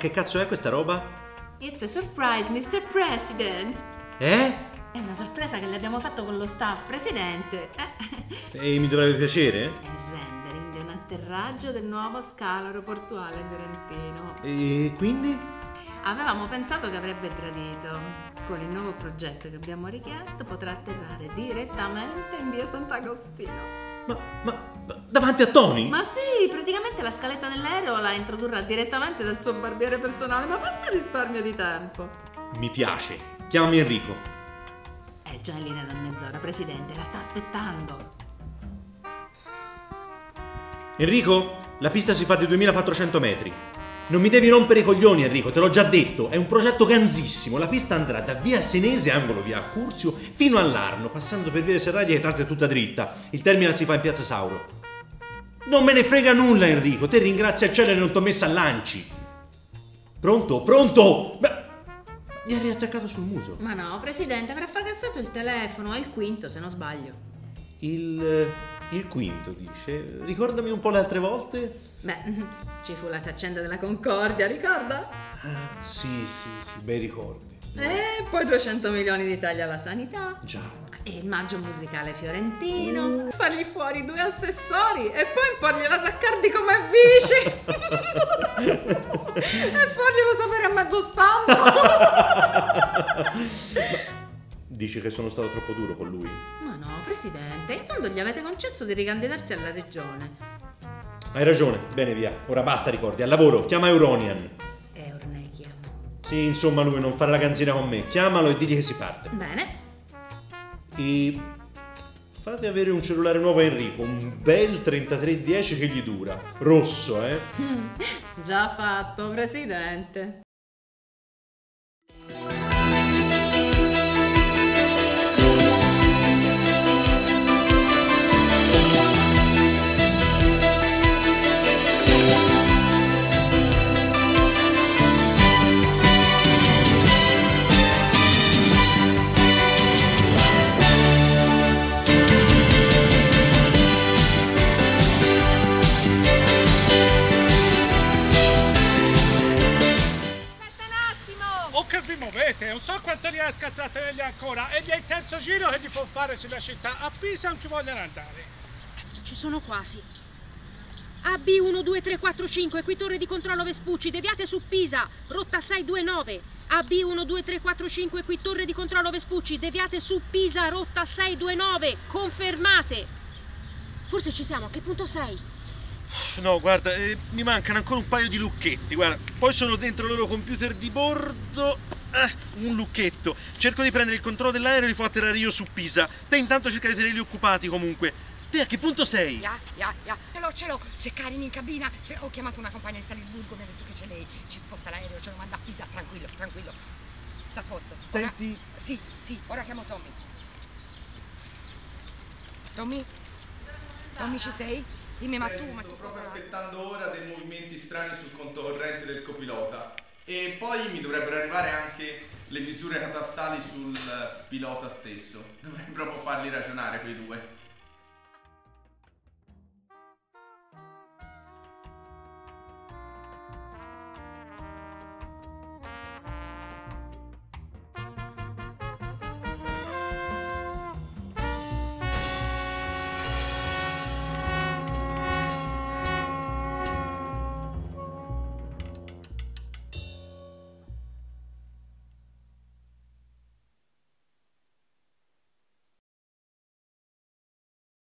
che cazzo è questa roba? It's a surprise, Mr. President. Eh? È una sorpresa che le abbiamo fatto con lo staff, Presidente. E mi dovrebbe piacere? È il rendering di un atterraggio del nuovo scalo aeroportuale fiorentino. E quindi? Avevamo pensato che avrebbe gradito. Con il nuovo progetto che abbiamo richiesto potrà atterrare direttamente in via Sant'Agostino. Ma davanti a Tony? Ma sì, praticamente la scaletta dell'aereo la introdurrà direttamente dal suo barbiere personale, ma pensa al risparmio di tempo. Mi piace. Chiamami Enrico. È già in linea da mezz'ora, Presidente, la sta aspettando. Enrico, la pista si fa di 2400 metri. Non mi devi rompere i coglioni, Enrico, te l'ho già detto. È un progetto ganzissimo. La pista andrà da via Senese, angolo via Accursio, fino all'Arno, passando per via Serraglio, che tanto è tutta dritta. Il terminal si fa in piazza Sauro. Non me ne frega nulla, Enrico. Te ringrazia il cielo che non t'ho messa a lanci. Pronto? Pronto? Beh, mi ha riattaccato sul muso. Ma no, Presidente, avrà fracassato il telefono. È il quinto, se non sbaglio. Il quinto, dice. Ricordami un po' le altre volte. Beh, ci fu la faccenda della Concordia, ricorda? Ah, sì, bei ricordi. E poi 200 milioni di tagli alla sanità. Già. E il maggio musicale fiorentino. Fargli fuori 2 assessori e poi imporgli la Saccardi come vice. E farglielo sapere a mezzo stampa. Dici che sono stato troppo duro con lui? Ma no, Presidente, in fondo gli avete concesso di ricandidarsi alla regione. Hai ragione, bene via. Ora basta ricordi, al lavoro, chiama Euronian. Ornai chiama. Sì, insomma lui non fare la canzina con me. Chiamalo e digli che si parte. Bene. E fate avere un cellulare nuovo a Enrico, un bel 3310 che gli dura. Rosso, Già fatto, Presidente. Non so quanto riesca a trattenerli ancora ed è il terzo giro che gli può fare sulla città. A Pisa non ci vogliono andare. Ci sono quasi. AB12345, qui torre di controllo Vespucci, deviate su Pisa, rotta 629. AB12345, qui torre di controllo Vespucci, deviate su Pisa, rotta 629. Confermate. Forse ci siamo, a che punto sei? No, guarda, mi mancano ancora un paio di lucchetti, guarda. Poi sono dentro il loro computer di bordo. Un lucchetto. Cerco di prendere il controllo dell'aereo e li faccio atterrare io su Pisa. Te intanto cerca di tenerli occupati comunque. Te a che punto sei? Ce l'ho. C'è Karin in cabina. Ho chiamato una compagna di Salisburgo, mi ha detto che c'è lei. Ci sposta l'aereo, ce lo manda a Pisa. Tranquillo. Da posto. Senti? Sì, ora chiamo Tommy. Tommy, ci sei? Dimmi, ma tu... Sto proprio aspettando ora dei movimenti strani sul conto corrente del copilota. E poi mi dovrebbero arrivare anche le misure catastali sul pilota stesso. Dovrei proprio farli ragionare quei due.